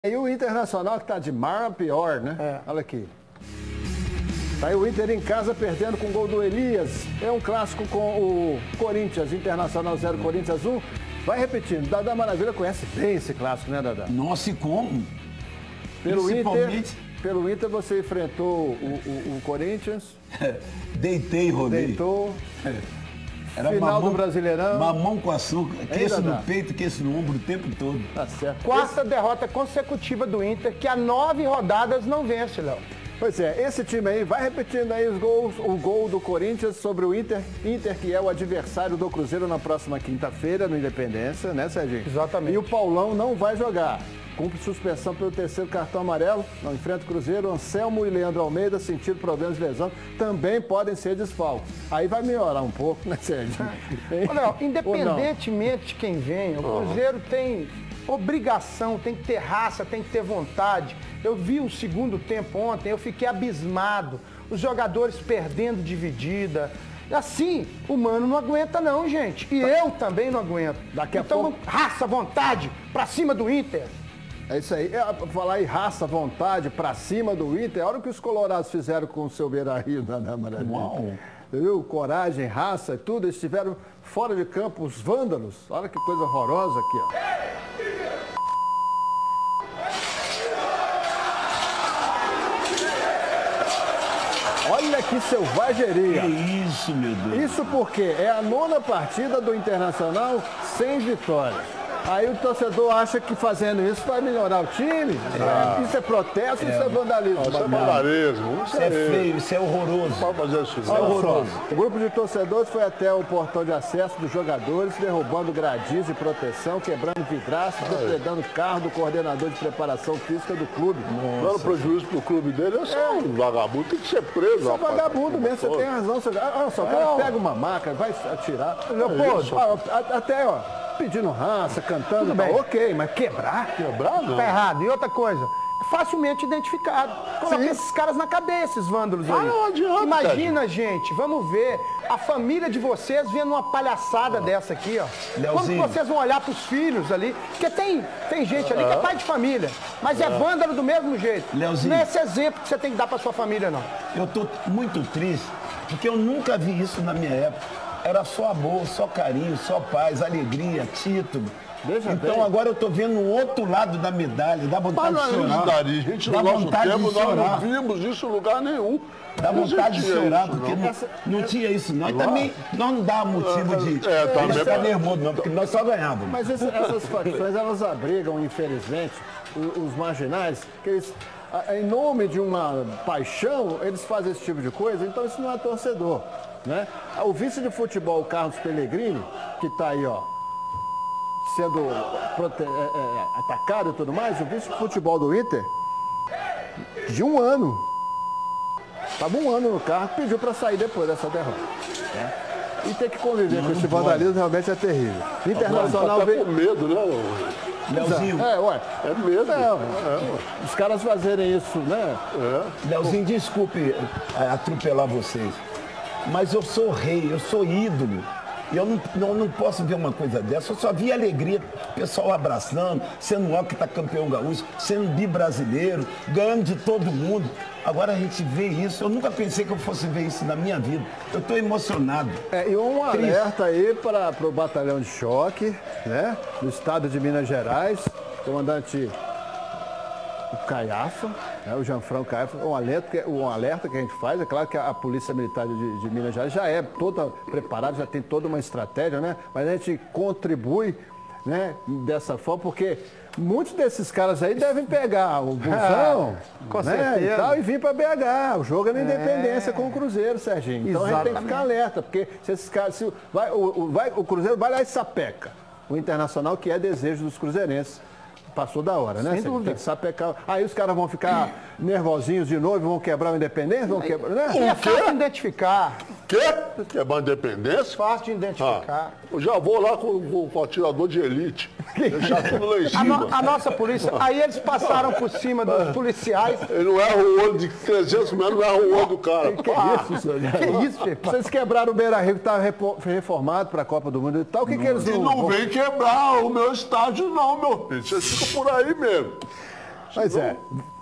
E o Internacional que tá de mar a pior, né? Olha aqui. Tá aí o Inter em casa perdendo com o gol do Elias. É um clássico com o Corinthians, Internacional 0, Corinthians 1. Vai repetindo, Dadá Maravilha conhece bem esse clássico, né, Dadá? Nossa, e como? Pelo Inter você enfrentou o Corinthians. Deitei e rolei. Deitou. Era Final mamão, do Brasileirão. Mamão com açúcar, queixo Dadá? no peito, queixo no ombro o tempo todo. Tá certo. Quarta derrota consecutiva do Inter, que há 9 rodadas não vence, Léo. Pois é, esse time aí, vai repetindo aí os gols, o gol do Corinthians sobre o Inter que é o adversário do Cruzeiro na próxima quinta-feira, no Independência, né, Serginho? Exatamente. E o Paulão não vai jogar. Cumpre suspensão pelo terceiro cartão amarelo, não enfrenta o Cruzeiro. Anselmo e Leandro Almeida sentiram problemas de lesão, também podem ser desfalques. Aí vai melhorar um pouco, né, Serginho? Ô, Léo, independentemente de quem vem, o Cruzeiro tem obrigação, tem que ter raça, tem que ter vontade. Eu vi o segundo tempo ontem, eu fiquei abismado. Os jogadores perdendo dividida. Assim, o Mano não aguenta não, gente. E eu também não aguento. Daqui a então, pouco... raça, vontade, pra cima do Inter. É isso aí. Falar em raça, vontade, pra cima do Inter, olha o que os colorados fizeram com o seu Beira-Rio na Maravilha. Uau. Viu? Coragem, raça e tudo, eles estiveram fora de campo, os vândalos. Olha que coisa horrorosa aqui, ó. Olha que selvageria. Que isso, meu Deus. Isso porque é a 9ª partida do Internacional sem vitória. Aí o torcedor acha que fazendo isso vai melhorar o time. Isso é protesto, isso é vandalismo. Isso é vandalismo. Isso é feio, isso é horroroso. Não pode fazer isso. Olha só, o grupo de torcedores foi até o portão de acesso dos jogadores, derrubando gradis de proteção, quebrando vidraças, depredando carro do coordenador de preparação física do clube. Dando prejuízo pro clube dele, esse é um vagabundo, tem que ser preso, É rapaz. vagabundo mesmo, você tem razão. Olha só, o cara pega uma maca, vai atirar. isso. Até, ó, pedindo raça, cantando, Tudo bem. ok, mas quebrar? Quebrar, não. Tá errado. E outra coisa, é facilmente identificado. Coloca esses caras na cabeça, esses vândalos aí. não adianta, Imagina, gente, vamos ver a família de vocês vendo uma palhaçada dessa aqui, ó. Como que Leozinho. vocês vão olhar pros filhos ali? Porque tem gente ali que é pai de família, mas é vândalo do mesmo jeito. Leozinho. Não é esse exemplo que você tem que dar pra sua família, não. Eu tô muito triste, porque eu nunca vi isso na minha época. Era só amor, só carinho, só paz, alegria, título. Veja então bem. agora eu tô vendo o outro lado da medalha, dá vontade Mas de não é chorar. daria, gente, Dá no nosso vontade tempo, de nós não chorar. vimos isso em lugar nenhum. Dá Não vontade de existia chorar, isso, porque não. não tinha isso. Nós também não dá motivo de também ficar nervoso, não, porque nós só ganhávamos. Mas essas facções, elas abrigam, infelizmente, os marginais, que eles, em nome de uma paixão, eles fazem esse tipo de coisa, então isso não é torcedor, né? O vice de futebol, Carlos Pellegrini, que está aí, ó, sendo atacado e tudo mais, o vice de futebol do Inter, de 1 ano, estava 1 ano no carro, pediu para sair depois dessa derrota, né? E ter que conviver com esse vandalismo realmente é terrível. Internacional Tá veio... com medo, né? Leozinho, É medo. Os caras fazerem isso, né? Leozinho, desculpe atropelar vocês, mas eu sou rei, eu sou ídolo. E eu não posso ver uma coisa dessa. Eu só vi alegria, pessoal abraçando, sendo o que está campeão gaúcho, sendo bi-brasileiro, ganhando de todo mundo. Agora a gente vê isso. Eu nunca pensei que eu fosse ver isso na minha vida. Eu estou emocionado. E um alerta aí para o batalhão de choque, né? Do estado de Minas Gerais, comandante o Caiafa, né? O Janfrão Caiafa, um alerta que a gente faz. É claro que a Polícia Militar de Minas Gerais já é toda preparada, já tem toda uma estratégia, né? Mas a gente contribui, né, dessa forma, porque muitos desses caras aí devem pegar o busão, com né, certeza. e tal, e vir para BH. O jogo é na Independência com o Cruzeiro, Serginho. Então a gente tem que ficar alerta, porque se esses caras, o Cruzeiro vai lá e sapeca o Internacional, que é desejo dos cruzeirenses. Passou da hora, né? Sem dúvida. Tem que sapecar. Aí os caras vão ficar nervosinhos de novo, vão quebrar o Independência, vão quebrar, né? E é fácil de identificar. Quer? Quebrar a independência? Fácil de identificar. Eu já vou lá com o atirador de elite. Deixar tudo lá em cima. A nossa polícia, aí eles passaram por cima dos policiais. Ele não erra o olho de 300 metros, não erra o olho do cara. Que isso, senhor? Que isso, gente? Vocês quebraram o Beira-Rio, que estava reformado para a Copa do Mundo e tal. O que eles E não vem quebrar o meu estádio, não, meu filho. Vocês ficam por aí mesmo. Pois é.